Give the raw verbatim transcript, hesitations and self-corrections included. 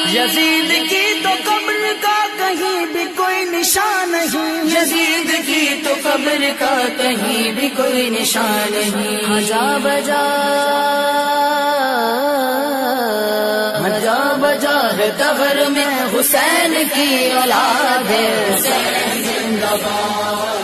Yazid की तो कब्र का कहीं भी कोई निशान नहीं, यजीद की तो कब्र का कहीं भी कोई निशान नहीं। हजा बजा हजा बजा है दगर में हुसैन की औलाद है, हुसैन जिंदाबाद।